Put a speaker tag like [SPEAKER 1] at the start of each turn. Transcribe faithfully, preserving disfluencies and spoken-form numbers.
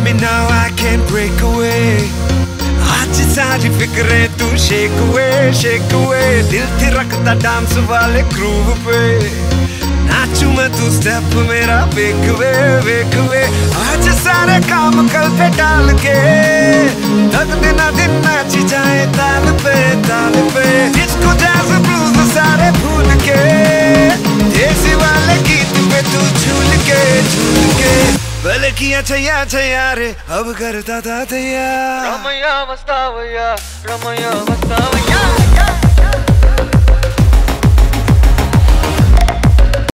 [SPEAKER 1] me now, I can't break away. आज सारी फिक्रें तू shake away, shake away. दिल थी रखता डांस वाले ग्रूव पे, नाचूं मैं तू स्टेप मेरा वेक वे वेक वे। आज सारे काम कल पे डाल के तक दिन दिन नाची जाए ताल पे ताल पे। डिस्को जैज ब्लूज सारे भूल के देसी वाले गीत पे तू झूल के झूल के। भले किया छैया छैया रे अब करता था तैयार।
[SPEAKER 2] रमैया मस्तावैया रमैया मस्तावैया।